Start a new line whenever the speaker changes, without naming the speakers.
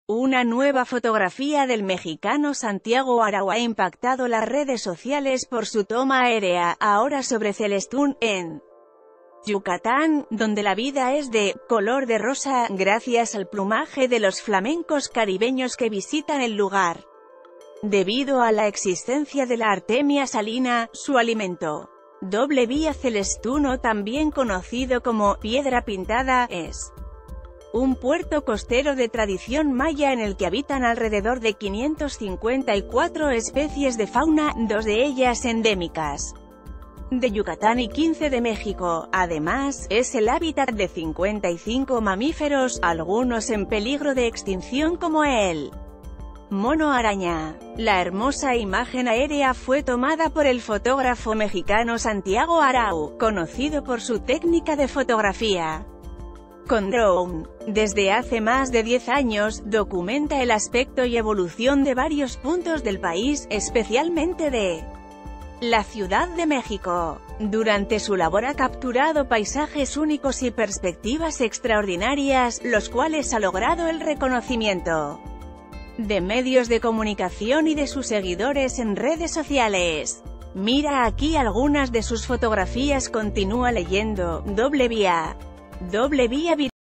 Una nueva fotografía del mexicano Santiago Arau ha impactado las redes sociales por su toma aérea, ahora sobre Celestún, en Yucatán, donde la vida es de color de rosa, gracias al plumaje de los flamencos caribeños que visitan el lugar. Debido a la existencia de la Artemia salina, su alimento. Doble vía Celestún, o también conocido como Piedra Pintada, es un puerto costero de tradición maya en el que habitan alrededor de 554 especies de fauna, 2 de ellas endémicas de Yucatán y 15 de México. Además, es el hábitat de 55 mamíferos, algunos en peligro de extinción como el mono araña. La hermosa imagen aérea fue tomada por el fotógrafo mexicano Santiago Arau, conocido por su técnica de fotografía con drone. Desde hace más de 10 años, documenta el aspecto y evolución de varios puntos del país, especialmente de la Ciudad de México. Durante su labor ha capturado paisajes únicos y perspectivas extraordinarias, los cuales ha logrado el reconocimiento de medios de comunicación y de sus seguidores en redes sociales. Mira aquí algunas de sus fotografías. Continúa leyendo. Doble vía.